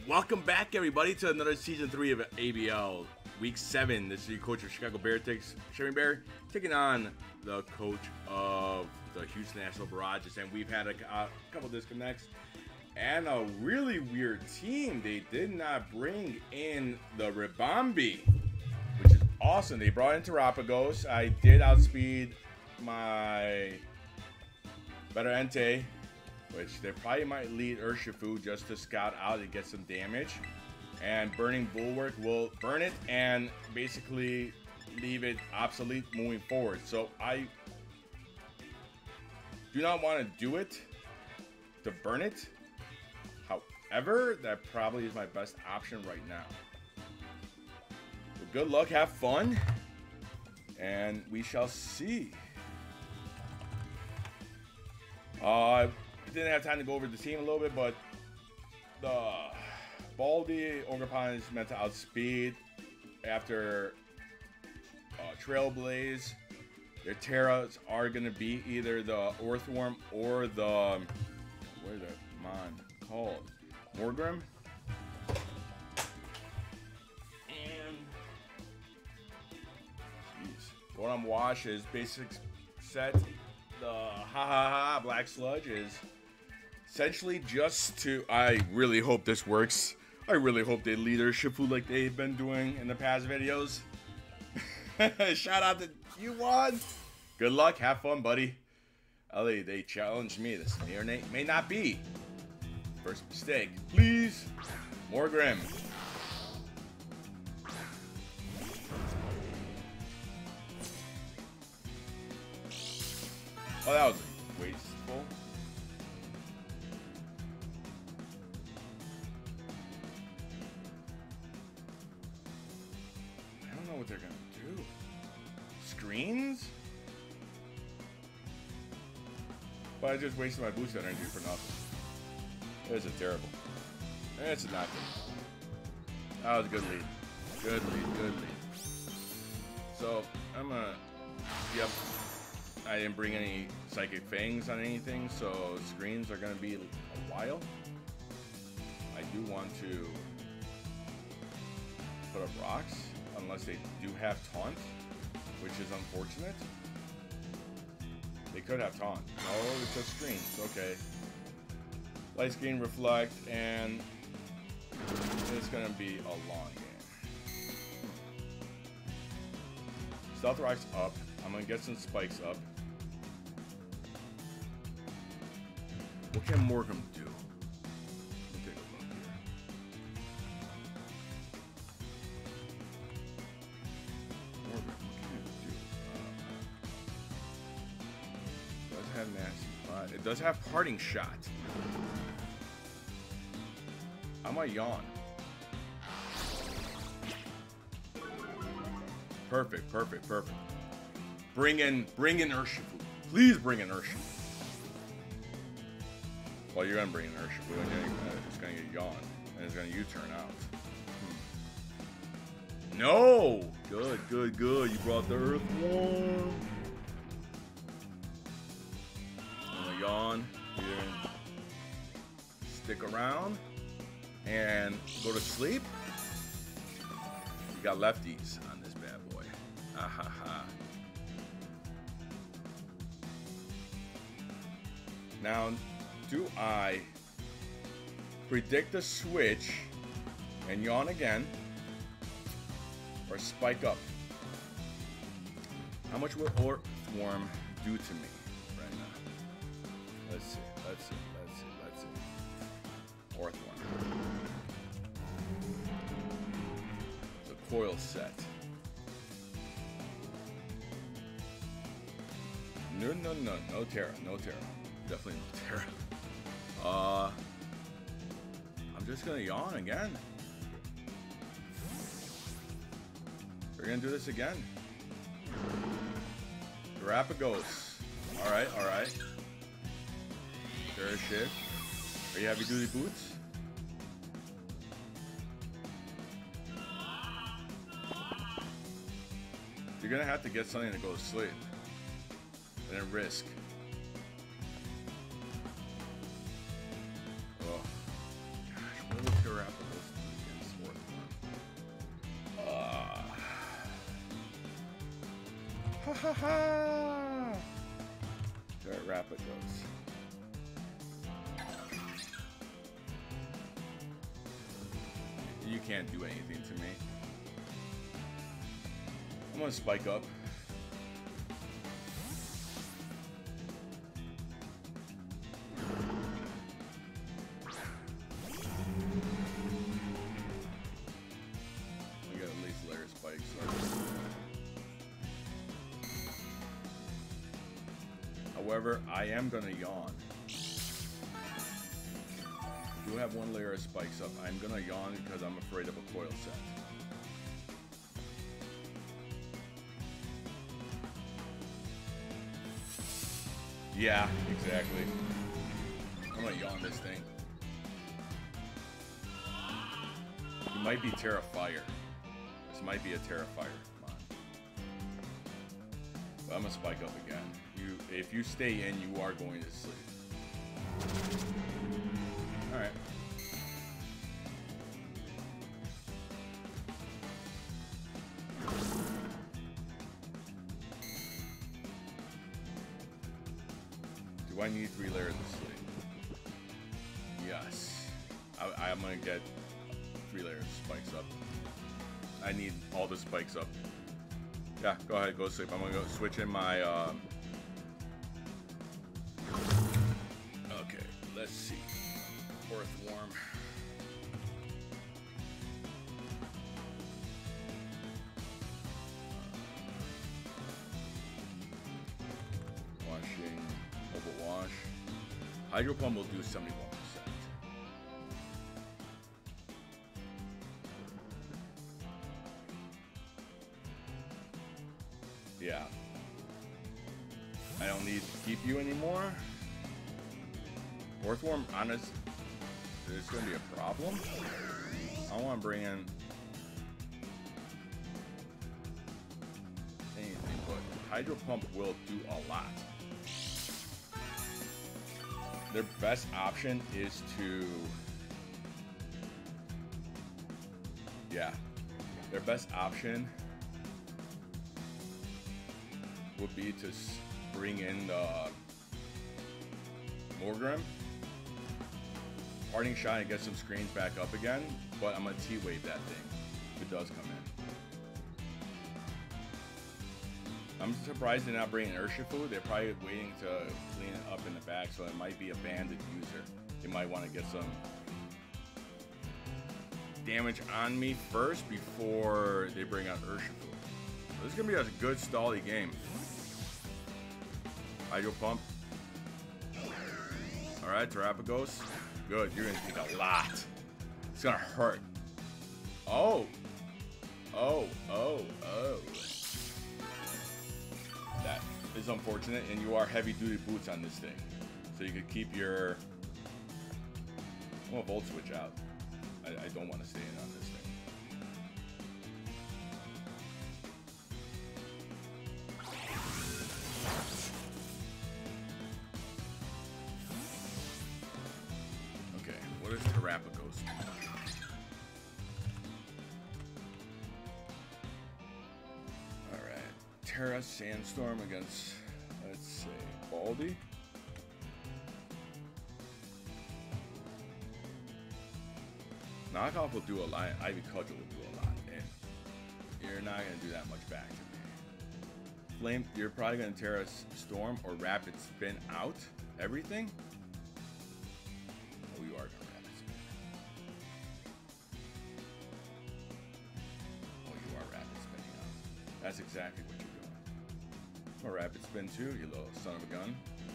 Welcome back, everybody, to another Season 3 of ABL, Week 7. This is your coach of Chicago Beartics, Shemybear, taking on the coach of the Houston Astral Barrages. And we've had a couple disconnects and a really weird team. They did not bring in the Ribambi, which is awesome. They brought in Terapagos. I did outspeed my Better Entei, which they probably might lead Urshifu just to scout out and get some damage. And Burning Bulwark will burn it and basically leave it obsolete moving forward. So I do not want to do it to burn it. However, that probably is my best option right now. So good luck, have fun, and we shall see. Didn't have time to go over the team a little bit, but the Baldi Ogerpon is meant to outspeed after Trailblaze. Their Terras are going to be either the Earthworm or the, what is it, called? Morgrim. And, jeez. What I'm watching is basic set. The Black Sludge is essentially just to, I really hope this works. I really hope they lead their Shifu like they've been doing in the past videos. Shout out to you, Juan. Good luck, have fun, buddy. Ellie, they challenged me. This may not be. First mistake, please. More Grim. Oh, that was wasteful. I don't know what they're gonna do. Screens? But I just wasted my boost energy for nothing. This is terrible. It's not good. That was a good lead. Good lead, good lead. So, I'm gonna... Yep. I didn't bring any Psychic Fangs on anything, so screens are going to be a while. I do want to put up rocks, unless they do have Taunt, which is unfortunate. They could have Taunt. No, it's just screens. Okay. Light Screen, Reflect, and it's going to be a long game. Stealth Rock's up. I'm going to get some spikes up. What can Morgrim do? Let me take a look here. Morgrim, what can it do? It does have nasty. It does have Parting Shot. I might yawn. Perfect, perfect, perfect. Bring in Urshifu. Please bring in Urshifu. Well, you're gonna bring in Urshifu, and it's gonna get yawn, and it's gonna U-turn out. No! Good, good, good. You brought the Earthworm. I'm gonna yawn. You're gonna stick around and go to sleep. You got lefties on this bad boy. Ahaha. Now, do I predict a switch and yawn again, or spike up? How much will Earthworm do to me right now? Let's see, let's see, let's see, let's see. Earthworm. It's a coil set. No, no, no, no Terra, no Terra. Definitely no Terra. I'm just gonna yawn again. We're gonna do this again. Terapagos. Alright, alright. Terra shift. Are you heavy duty boots? You're gonna have to get something to go to sleep. And then risk. Oh. Gosh, what would Terapagos ha ha! Terrapagos. You can't do anything to me. I'm gonna spike up. We got at least layer spikes. So. However, I am gonna yawn. I do have one layer of spikes up. I'm gonna yawn because I'm afraid of a coil set. Yeah, exactly. I'm gonna yawn this thing. You might be Terrafire. This might be a Terrafire. Come on. But I'm gonna spike up again. If you stay in, you are going to sleep. Alright. Do I need 3 layers of sleep? Yes. I'm gonna get 3 layers of spikes up. I need all the spikes up. Yeah, go ahead, go to sleep. I'm gonna go switch in my okay, let's see. Earthworm. Washing, mobile wash. Hydro pump will do 71%. Yeah. I don't need to keep you anymore. Earthworm, honest, there's going to be a problem. I want to bring in anything, but Hydro Pump will do a lot. Their best option is to, yeah, their best option would be to bring in the Morgrim, parting shot, and get some screens back up again, but I'm gonna T-wave that thing if it does come in. I'm surprised they're not bringing Urshifu. They're probably waiting to clean it up in the back, so it might be a banded user. They might want to get some damage on me first before they bring out Urshifu. So this is gonna be a good stally game. Hydro Pump. Alright, Terrapagos. Good, you're gonna take a lot. It's gonna hurt. Oh. Oh. That is unfortunate, and you are heavy duty boots on this thing. So you could keep your... I'm gonna Volt Switch out. I don't want to stay in on this thing. What is Terrapagos? Alright. Terra Sandstorm against, let's say, Baldy. Knockoff will do a lot. Ivy Cudgel will do a lot. And you're not going to do that much back to me. Flame, you're probably going to Terra Storm or Rapid Spin out everything. Oh, you are going to. That's exactly what you're doing. Or Rapid Spin too, you little son of a gun.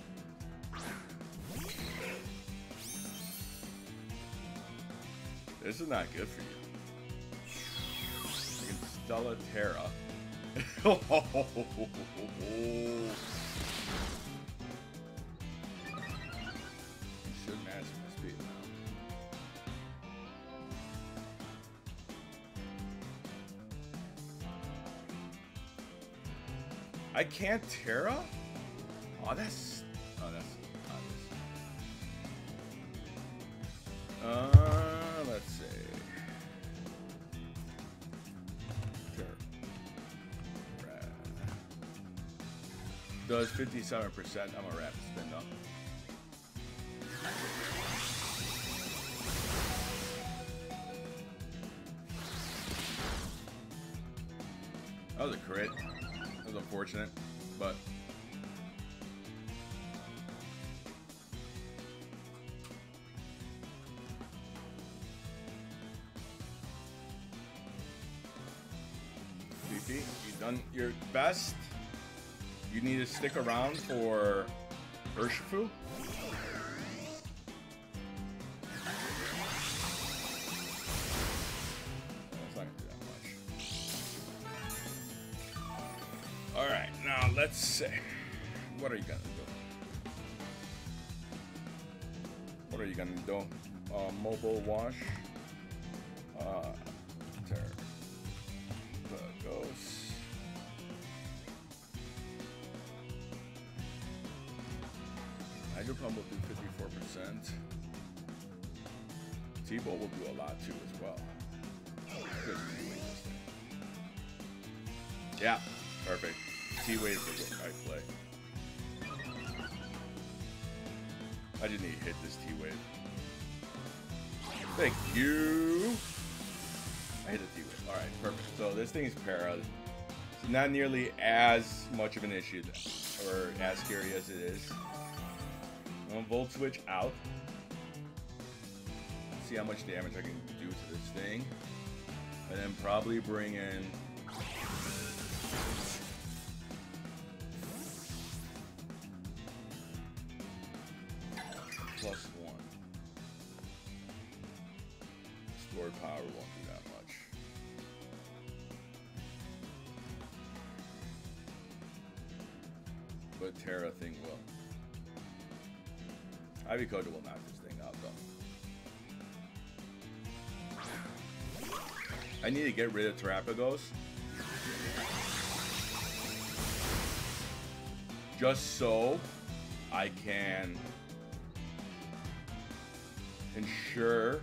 This is not good for you. You can Stella Terra. You should match my speed now. I can't Terra? Oh, that's obvious. Let's see. Terra. does 57%. I'm a rapid spin though. That was a crit. That was unfortunate, but BP, you've done your best. You need to stick around for Urshifu. Alright, now let's see. What are you gonna do? What are you gonna do? Mobile wash. Tear the ghost. Hydro Pump will do 54%. T-Bolt will do a lot too as well. Yeah, perfect. T-Wave is a right play. I just need to hit this T-Wave. Thank you. I hit the T-Wave. Alright, perfect. So this thing is para. It's not nearly as much of an issue or as scary as it is. I'm gonna Volt Switch out. See how much damage I can do to this thing. And then probably bring in +1. Stored power won't do that much. But Terra thing will. Ivy Coda will knock this thing out though. I need to get rid of Terrapagos. Just so I can ensure.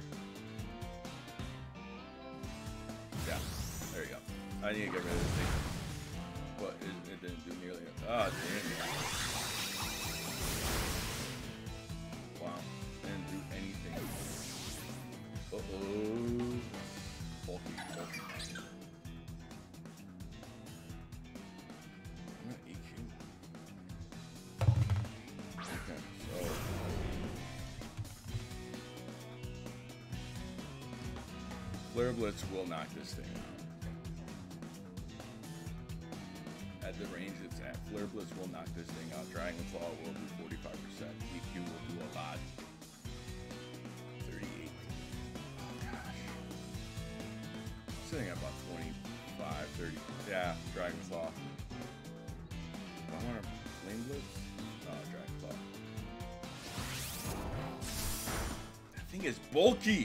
Yeah, there you go. I need to get rid of this thing. But it didn't do nearly enough. Ah, damn it. Wow, didn't do anything. Uh-oh. Bulky. I'm gonna EQ. Okay, so Flare Blitz will knock this thing out. At the range it's at, Flare Blitz will knock this thing out. Dragon Claw will do 45%. EQ will do a lot. 38. Oh gosh. Sitting at about 25, 30. Yeah, Dragon Claw. Do I want to Flame Blitz? No, Dragon Claw. That thing is bulky!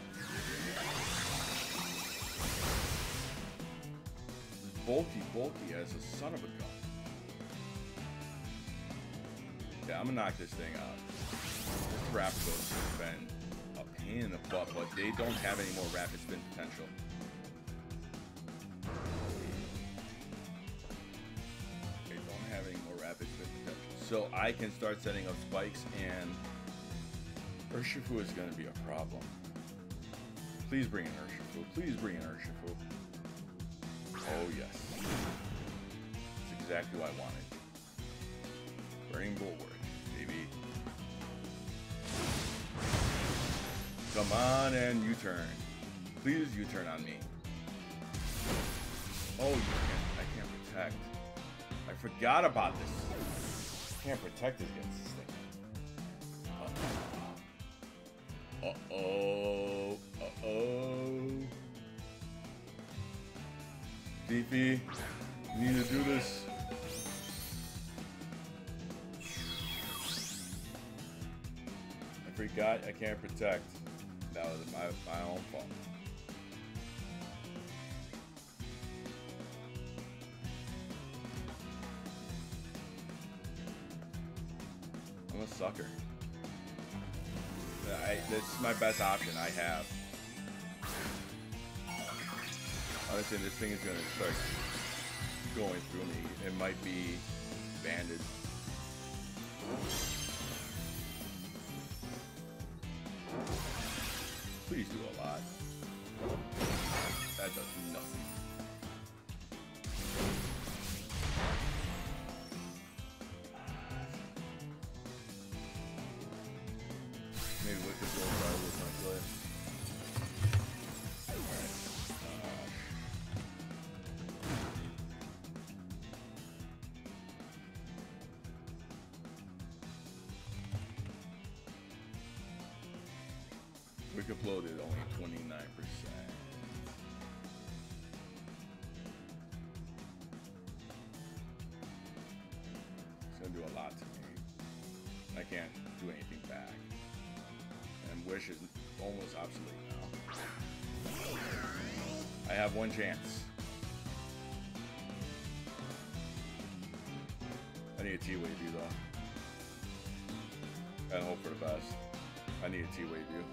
Bulky as a son of a gun. Yeah, I'm gonna knock this thing out. This Raptors has been a pain in the butt, but they don't have any more rapid spin potential. They don't have any more rapid spin potential. So I can start setting up spikes, and Urshifu is gonna be a problem. Please bring in Urshifu. Please bring in Urshifu. Oh yes. That's exactly what I wanted. Burning Bulwark, baby. Come on and U-turn. Please U-turn on me. Oh, you can't. I can't protect. I forgot about this. I can't protect against this thing. Uh-oh. Uh-oh. Beefy, you need to do this. I forgot I can't protect. That was my own fault. I'm a sucker. This is my best option I have. Honestly, this thing is going to start going through me. It might be banded. Please do a lot. That does nothing. Maybe we could roll fire with my play. Wicked uploaded only 29%. It's gonna do a lot to me. I can't do anything back. And Wish is almost obsolete now. I have one chance. I need a T-Wave view though. And hope for the best. I need a T-Wave view.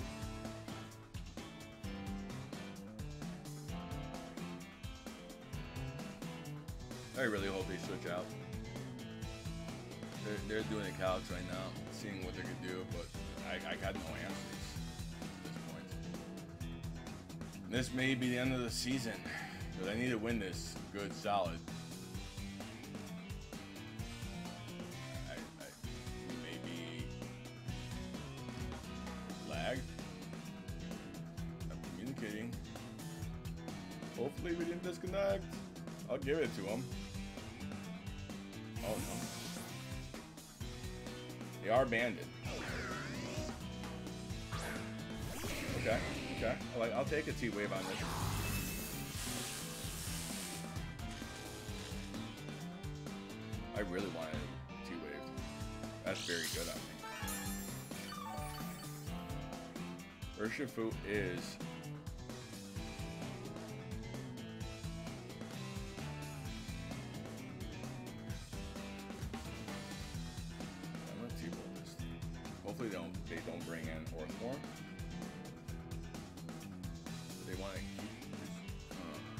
I really hope they switch out. They're doing the calcs right now, seeing what they could do, but I got no answers at this point. This may be the end of the season, because I need to win this good, solid. We may be lagged. I'm communicating. Hopefully we didn't disconnect. I'll give it to them. Oh no. They are banded. Okay, okay. I'll take a T-Wave on this. I really wanted a T-Wave. That's very good on me. Urshifu is... Hopefully they don't bring in Orthmore. They want to keep this.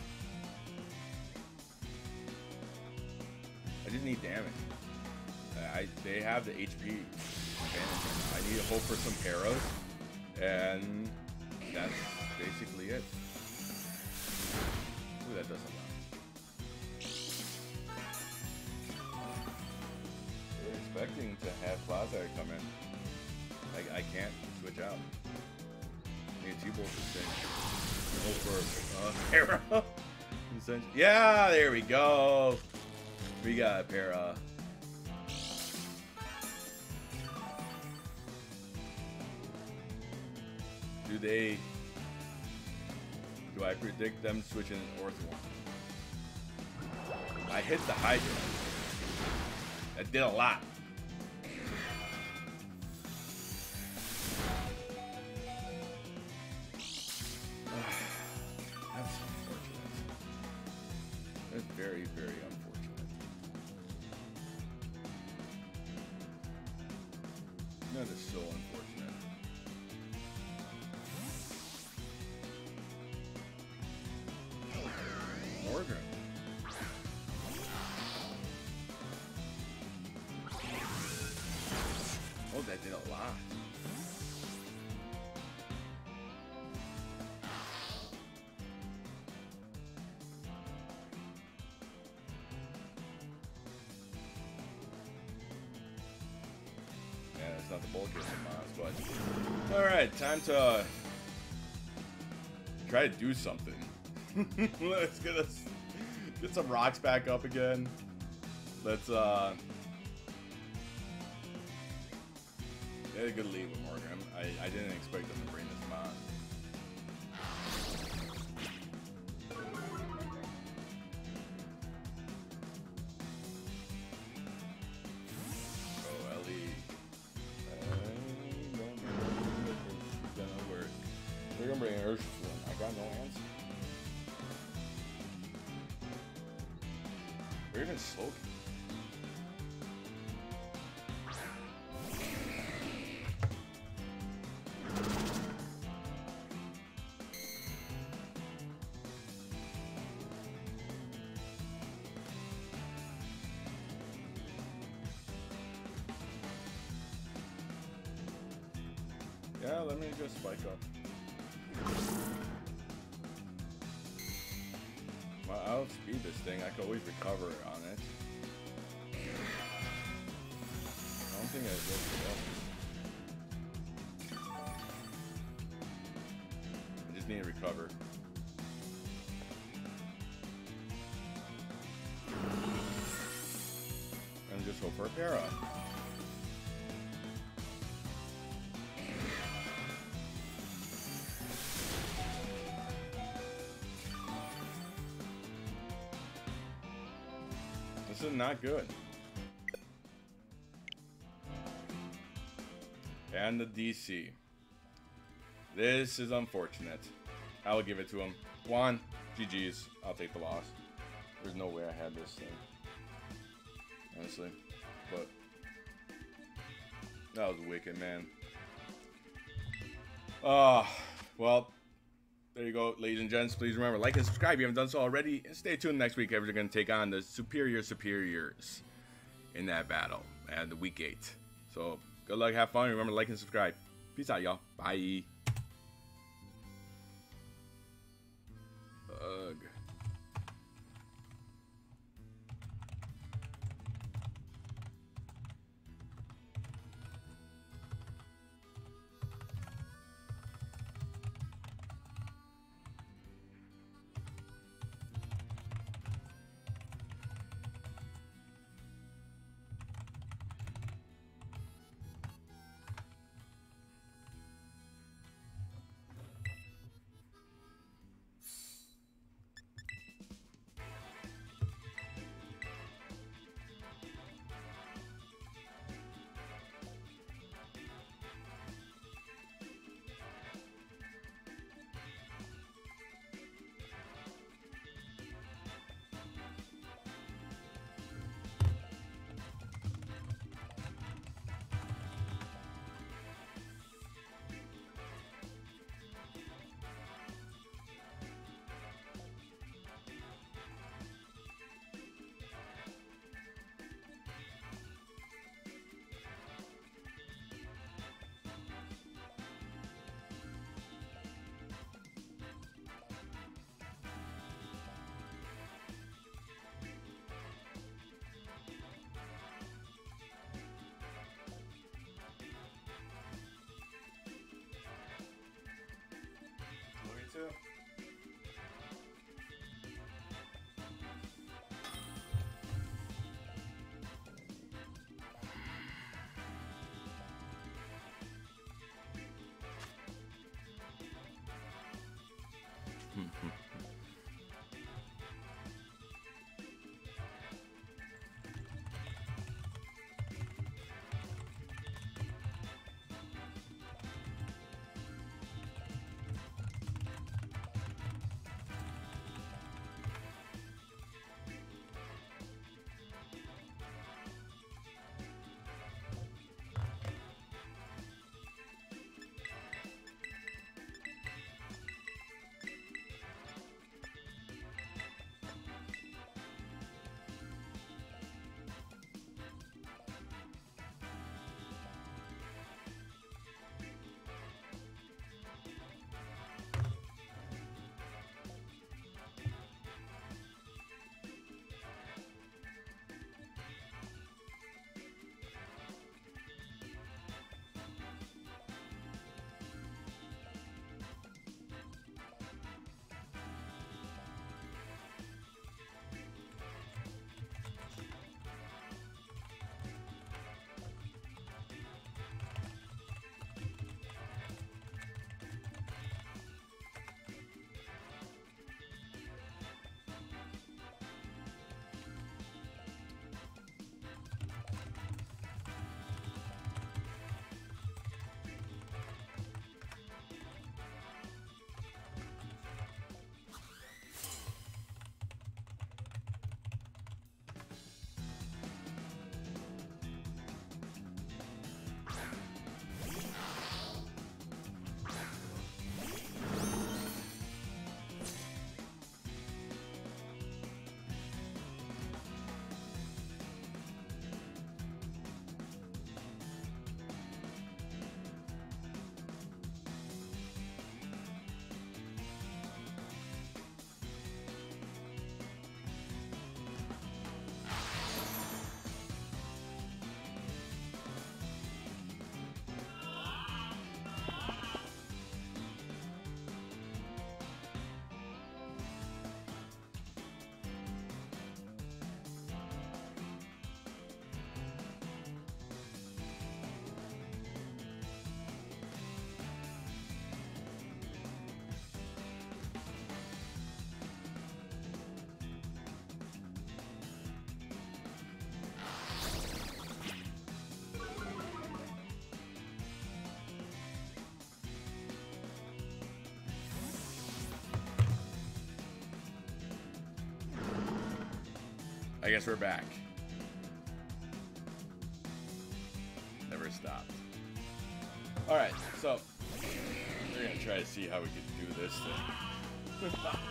I just need damage. They have the HP advantage. I need to hope for some paras, and that's basically it. Ooh, that does a lot. They're expecting to have Plaza come in. I can't switch out. I need T-Bolt this thing. Hope for para. Yeah, there we go. We got a para. Do I predict them switching Orthmore? I hit the Hydra. That did a lot. That's unfortunate. That's very, very unfortunate. That is so unfortunate. Morgan. Oh, that did a lot. Yeah, that's not the bulk of the mods, but alright, time to try to do something. Let's get some rocks back up again. Let's get a good lead with Morgan. I didn't expect them to bring this mod. Oh, Ellie. I don't know if it's gonna work. They're gonna bring Urshifu in. I got no answer. Or even Slowking. Yeah, let me just spike up. Well, I'll speed this thing. I can always recover on it. I don't think I looked it up. I just need to recover. And just hope for a para. This is not good. And the DC. This is unfortunate. I'll give it to him. Juan, GG's. I'll take the loss. There's no way I had this thing. Honestly. But that was wicked, man. Well, there you go, ladies and gents. Please remember, like and subscribe if you haven't done so already. And stay tuned next week as we're going to take on the superiors in that battle and the week 8. So, good luck, have fun. Remember, like and subscribe. Peace out, y'all. Bye. Ugh. Too. guess we're back. Never stopped. Alright, so we're gonna try to see how we can do this thing. Oh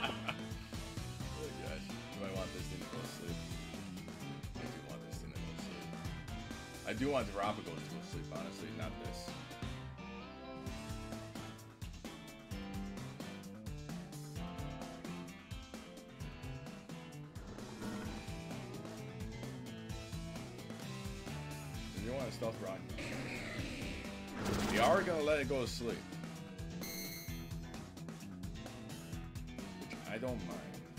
gosh. Do I want this thing to go to sleep? I do want this thing to go to sleep. I do want the Rapagos to go to sleep, honestly, not this. You want a stealth rock? We are gonna let it go to sleep, which I don't mind.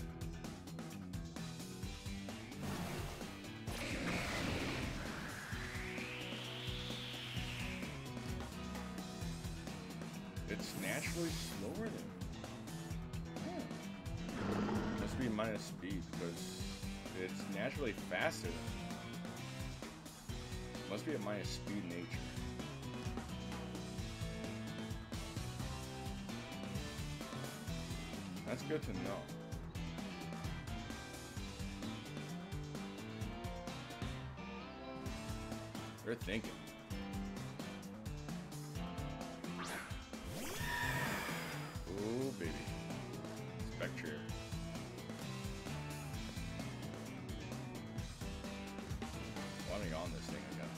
It's naturally slower than me. Must be minus speed because it's naturally faster than me. Must be a minus speed nature. That's good to know. They're thinking. Ooh, baby. Spectre. Wanting on this thing again.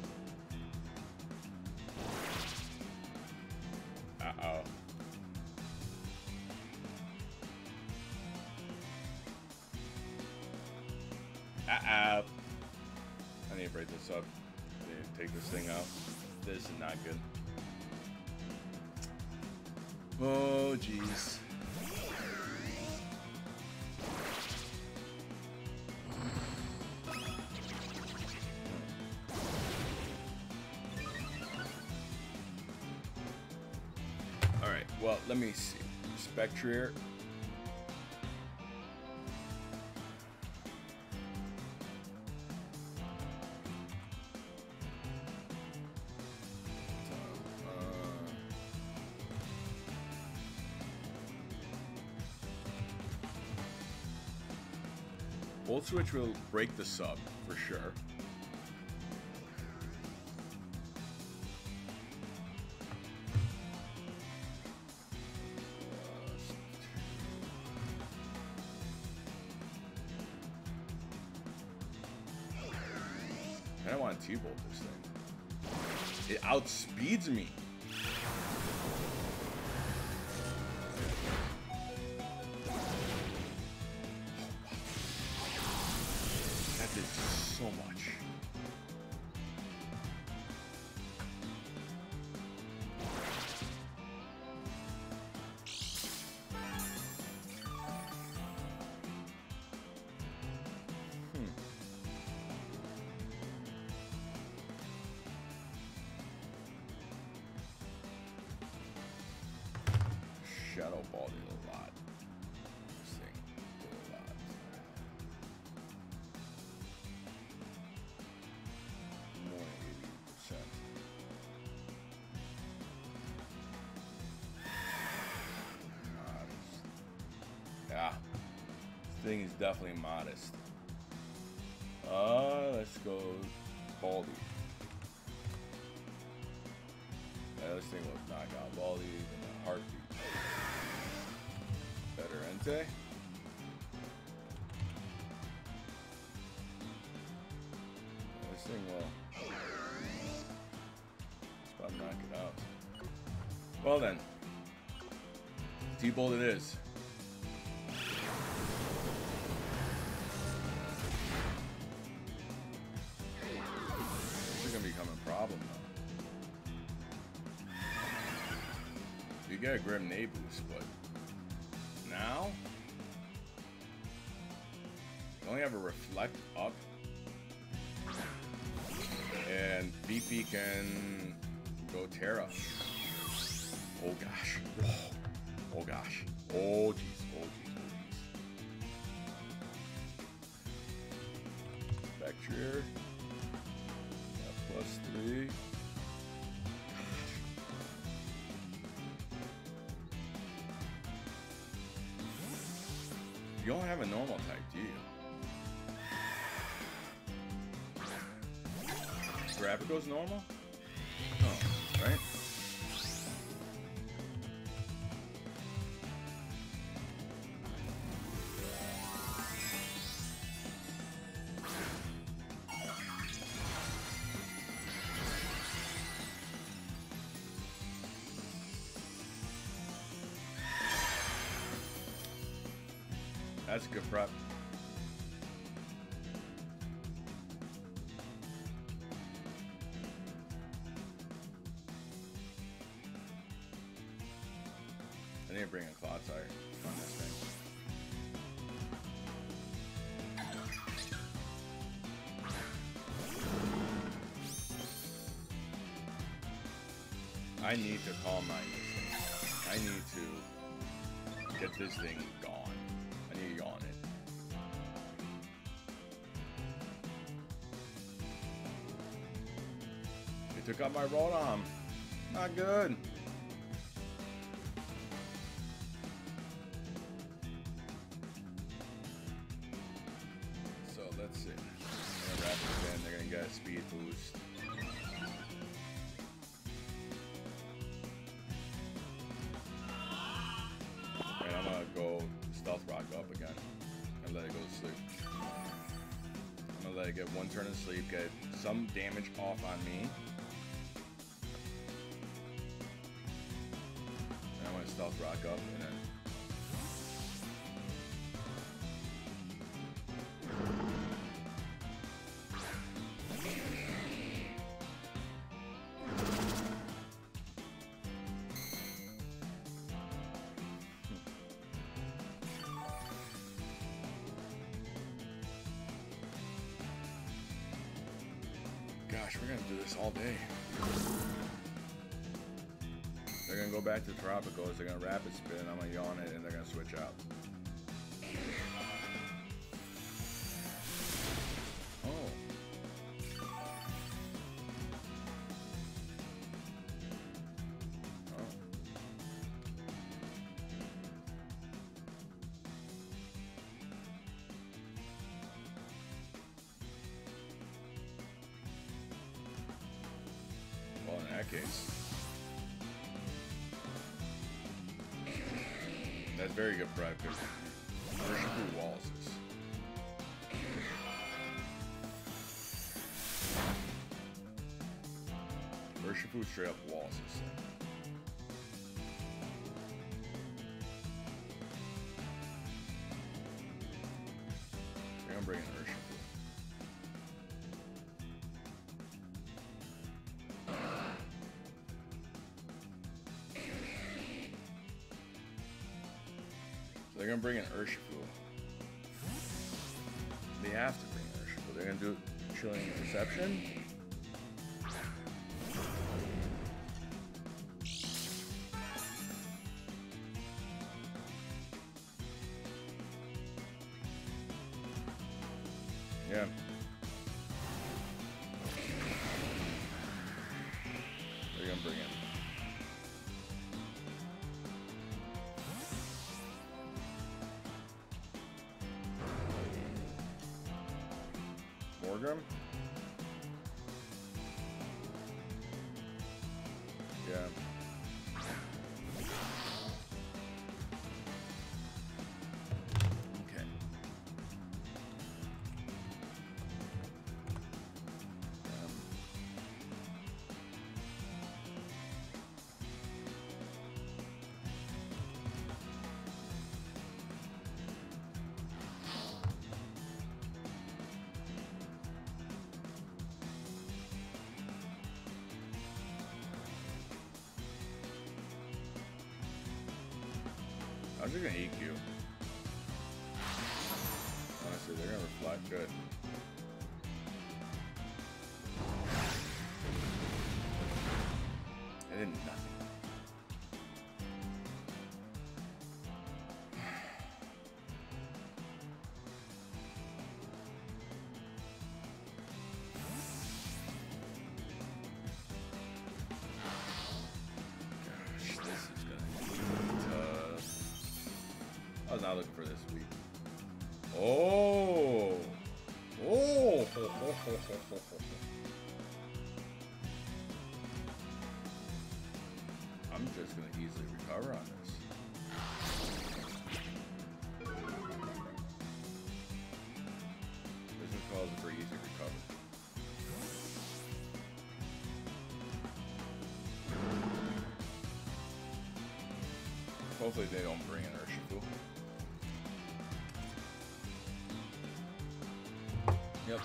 Uh-oh. Uh-oh. I need to break this up. I need to take this thing out. This is not good. Oh, jeez. Alright, well, let me see. Spectre. Volt switch will break the sub for sure. I don't want to T-bolt this thing. It outspeeds me. That did so much. Shadow ball did a lot. This thing did a lot. More than 80%. Yeah. This thing is definitely modest. Let's go Baldy. Yeah, this thing will knock out Baldy in a heartbeat. Better Ente. This thing will just about knock it out. Well then, T-bolt it is. This is gonna become a problem though. You get a Grim Nay boost, but now you only have a reflect up, and BP can go Terra. Oh gosh. Oh gosh. Oh jeez. Oh jeez. Oh jeez. Spectre. +3. You don't have a normal type, do you? graphic goes normal? Oh, right? That's a good prep. I need to bring a cloud tire on this thing. I need to calm mine this thing. I need to get this thing gone. I need to go on it. They took out my Rotom. Not good. So let's see. I'm gonna wrap it in. They're gonna get a speed boost. And I'm gonna go Stealth Rock up again and let it go to sleep. I'm gonna let it get one turn of sleep, get some damage off on me. And I'm gonna Stealth Rock up and then gosh, we're gonna do this all day. They're gonna go back to Tropicals, they're gonna rapid spin, I'm gonna yawn it, and they're gonna switch out. Oh. Oh. Well, in that case, that's very good prep. Urshifu Wallace's. Urshifu straight up Wallace's. I'm gonna bring in Urshifu. They're gonna bring in Urshifu. They have to bring in Urshifu. They're gonna do Chilling Reception. Yeah. They're gonna bring in. Morgrim? Yeah. Okay. I'm just gonna EQ. Honestly, they're gonna reflect good. They did nothing. I was not looking for this week. Oh! Oh! I'm just going to easily recover on this. This is called for easy recovery. Hopefully they don't bring an Urshifu. Yep.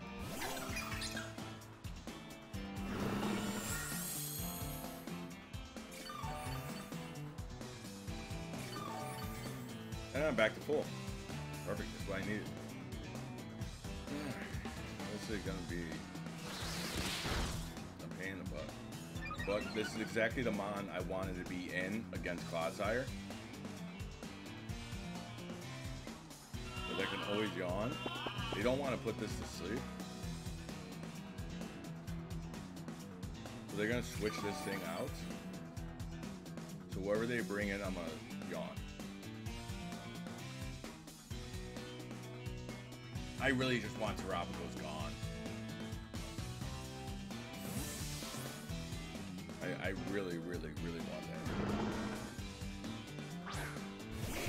And I'm back to full. Perfect, that's what I needed. This is gonna be a pain in the butt. But this is exactly the mon I wanted to be in against Clodsire. But they can always yawn. They don't want to put this to sleep. So they're gonna switch this thing out. So whoever they bring in, I'm gonna yawn. I really just want Terrapico's gone. I really, really, really want that.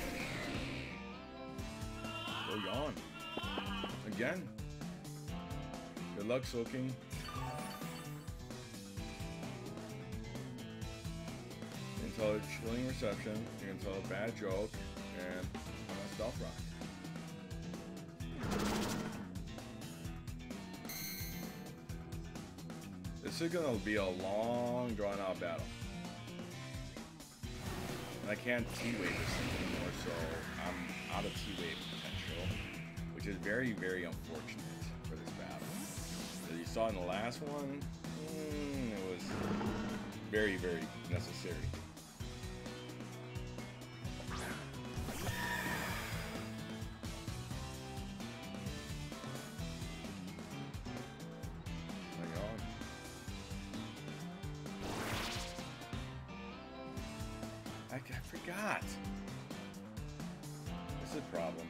Go yawn. Again. Good luck soaking. You can tell a chilling reception. You can tell a bad joke. And I'm gonna stealth rock. This is gonna be a long, drawn-out battle. And I can't T-wave this thing anymore, so I'm out of T-wave potential, which is very, very unfortunate for this battle. As you saw in the last one, it was very, very necessary. I forgot. This is a problem.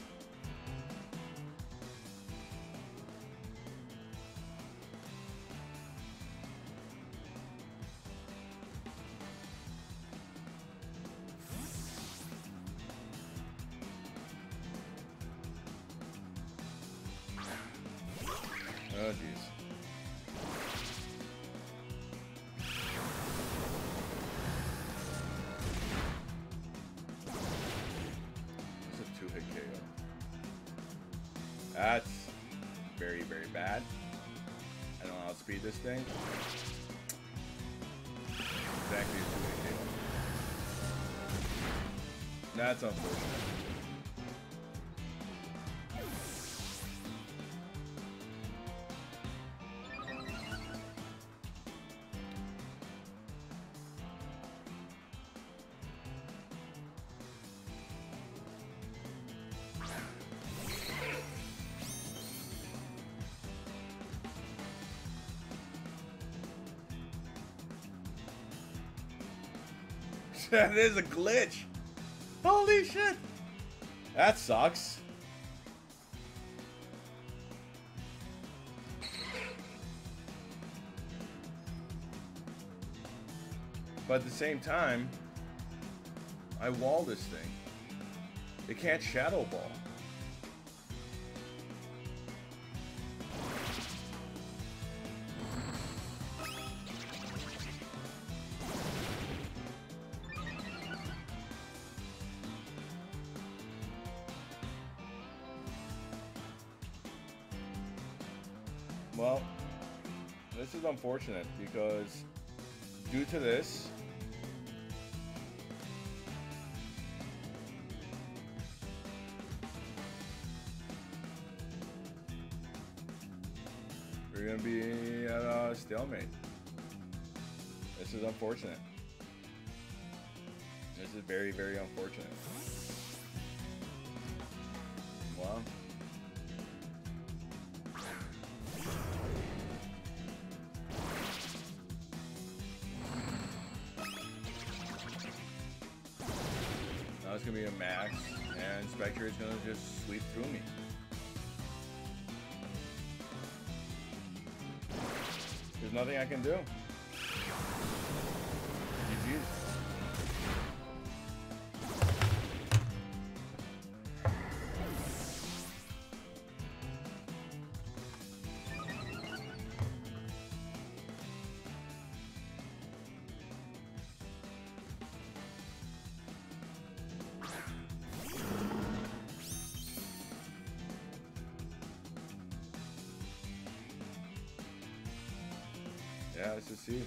Oh, jeez. That's very, very bad. I don't know how to speed this thing. Exactly a 2-hit KO. That's unfortunate. That is a glitch. Holy shit. That sucks. But at the same time, I wall this thing. It can't shadow ball. Well, this is unfortunate because due to this, we're going to be at a stalemate. This is unfortunate. This is very, very unfortunate. Wow. Now it's going to be a max, and Spectre is going to just sweep through me. There's nothing I can do. GG. Jeez. Yeah, let's just see.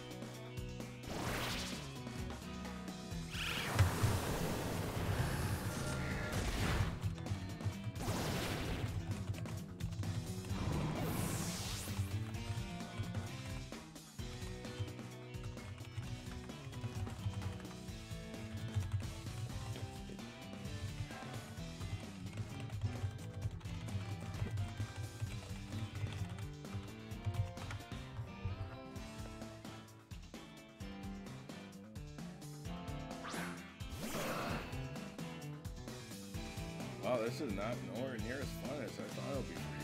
Wow, this is not nowhere near as fun as I thought it would be for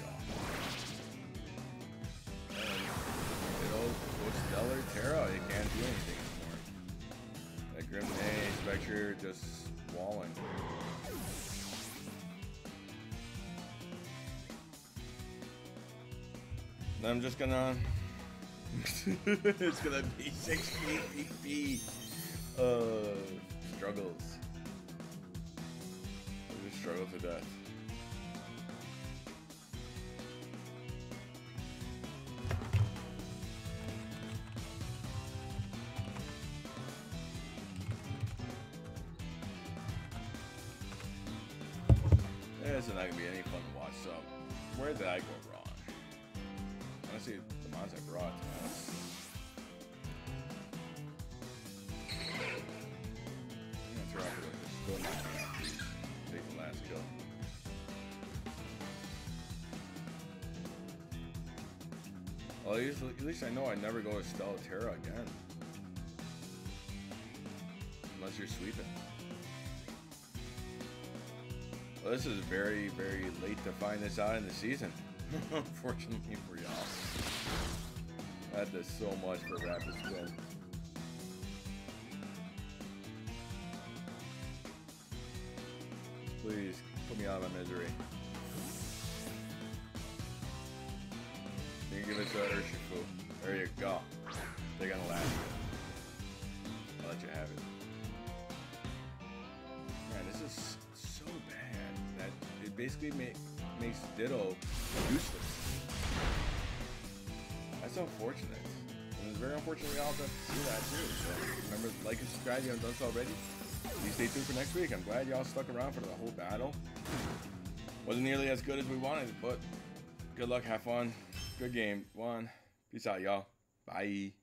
y'all. Good old Stellar Terra, you can't do anything anymore. That Grim Spectre just walling. And I'm just gonna it's gonna be 60 PP struggles. Struggle to death. This is not gonna be any fun to watch. So, where did I go wrong? Honestly, the mods I brought. I'm gonna throw out this. Go knock me out, please. Take the last kill. Well, at least I know I never go to Stellar Terra again. Unless you're sweeping. Well, this is very, very late to find this out in the season. Unfortunately for y'all. That does so much for Rapid Spin. Please, put me out of my misery. You can give it to Urshifu. There you go. They're gonna last it. I'll let you have it. Man, this is so bad that it basically makes Ditto useless. That's unfortunate. And it's very unfortunate we all have to see that too. So remember, like and subscribe if you haven't done so already. Please stay tuned for next week. I'm glad y'all stuck around for the whole battle. Wasn't nearly as good as we wanted, but good luck, have fun. Good game. Juan. Peace out, y'all. Bye.